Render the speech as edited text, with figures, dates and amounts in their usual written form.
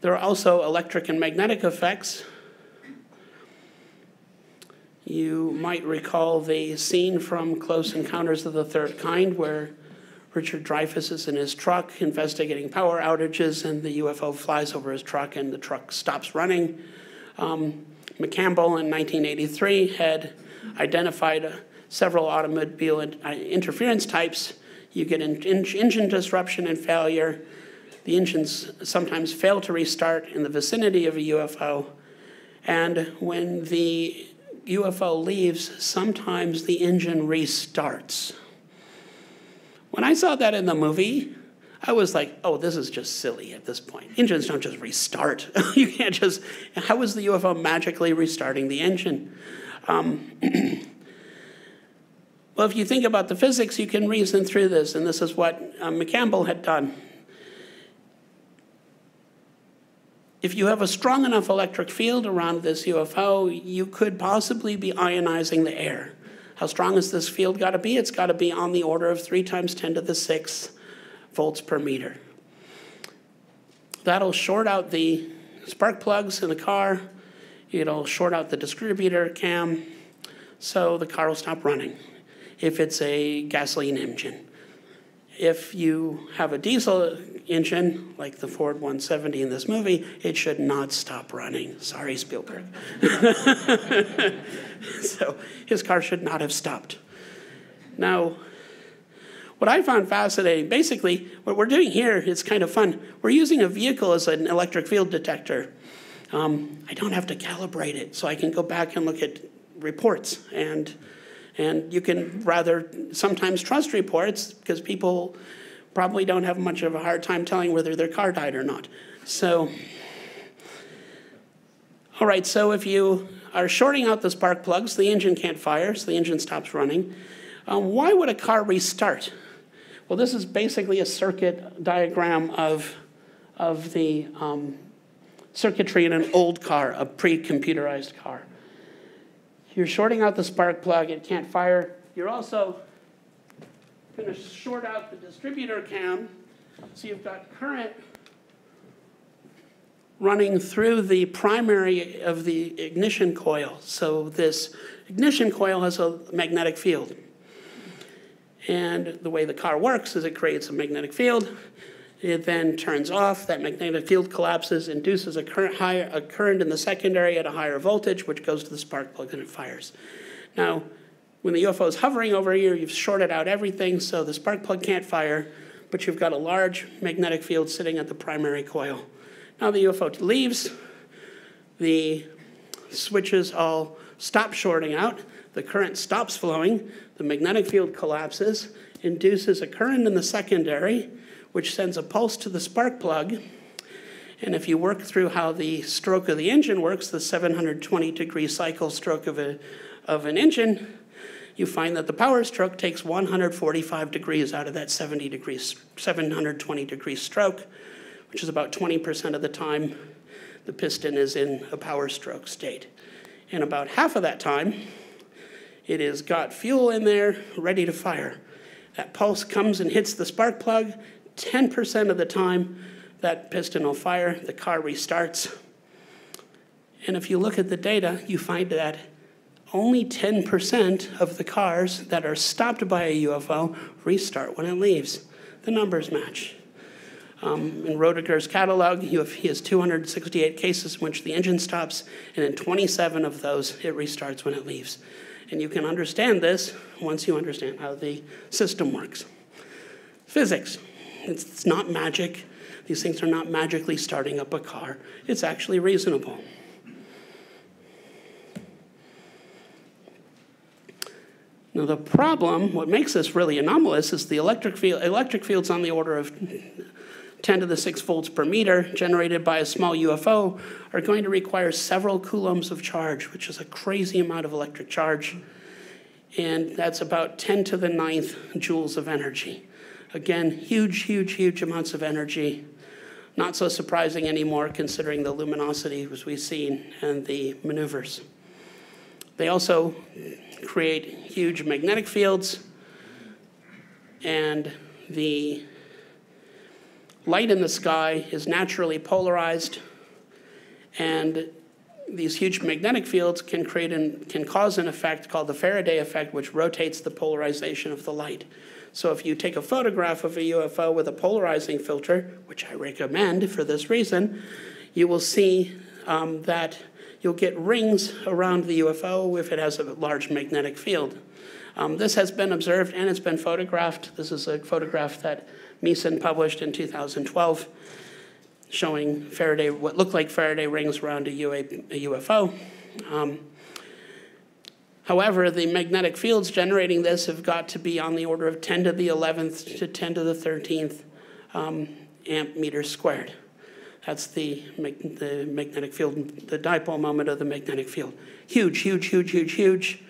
There are also electric and magnetic effects. You might recall the scene from Close Encounters of the Third Kind where Richard Dreyfuss is in his truck investigating power outages and the UFO flies over his truck and the truck stops running. McCampbell in 1983 had identified several automobile interference types. You get engine disruption and failure. The engines sometimes fail to restart in the vicinity of a UFO. And when the UFO leaves, sometimes the engine restarts. When I saw that in the movie, I was like, oh, this is just silly at this point. Engines don't just restart. You can't just, how is the UFO magically restarting the engine? Well, if you think about the physics, you can reason through this, and this is what McCampbell had done. If you have a strong enough electric field around this UFO, you could possibly be ionizing the air. How strong has this field got to be? It's got to be on the order of 3 × 10⁶ volts per meter. That'll short out the spark plugs in the car. It'll short out the distributor cam, so the car will stop running if it's a gasoline engine. If you have a diesel engine, like the Ford 170 in this movie, it should not stop running. Sorry, Spielberg. So his car should not have stopped. Now, what I found fascinating, basically, what we're doing here is kind of fun. We're using a vehicle as an electric field detector. I don't have to calibrate it, so I can go back and look at reports. And you can rather sometimes trust reports because people probably don't have much of a hard time telling whether their car died or not. So, all right, so if you are shorting out the spark plugs, the engine can't fire, so the engine stops running. Why would a car restart? Well, this is basically a circuit diagram of the circuitry in an old car, a pre-computerized car. You're shorting out the spark plug, it can't fire. You're also going to short out the distributor cam, so you've got current running through the primary of the ignition coil. So this ignition coil has a magnetic field. And the way the car works is it creates a magnetic field. It then turns off. That magnetic field collapses, induces a current in the secondary at a higher voltage, which goes to the spark plug and it fires. Now, when the UFO is hovering over here, you've shorted out everything, so the spark plug can't fire, but you've got a large magnetic field sitting at the primary coil. Now the UFO leaves, the switches all stop shorting out, the current stops flowing, the magnetic field collapses, induces a current in the secondary, which sends a pulse to the spark plug. And if you work through how the stroke of the engine works, the 720-degree cycle stroke of an engine, you find that the power stroke takes 145 degrees out of that 720-degree stroke, which is about 20% of the time the piston is in a power stroke state. And about half of that time, it has got fuel in there, ready to fire. That pulse comes and hits the spark plug. 10% of the time, that piston will fire, the car restarts. And if you look at the data, you find that only 10% of the cars that are stopped by a UFO restart when it leaves. The numbers match. In Roediger's catalog, he has 268 cases in which the engine stops, and in 27 of those, it restarts when it leaves. And you can understand this once you understand how the system works. Physics. It's not magic. These things are not magically starting up a car. It's actually reasonable. Now the problem, what makes this really anomalous, is the electric fields on the order of 10⁶ volts per meter generated by a small UFO are going to require several coulombs of charge, which is a crazy amount of electric charge. And that's about 10⁹ joules of energy. Again, huge, huge, huge amounts of energy. Not so surprising anymore considering the luminosity as we've seen and the maneuvers. They also create huge magnetic fields, and the light in the sky is naturally polarized And these huge magnetic fields can cause an effect called the Faraday effect, which rotates the polarization of the light. So if you take a photograph of a UFO with a polarizing filter, which I recommend for this reason, you will see that you'll get rings around the UFO if it has a large magnetic field. This has been observed and it's been photographed. This is a photograph that Meeson published in 2012 showing what looked like Faraday rings around a UFO. However, the magnetic fields generating this have got to be on the order of 10 to the 11th to 10 to the 13th amp meters squared. That's the magnetic field, the dipole moment of the magnetic field. Huge, huge, huge, huge, huge.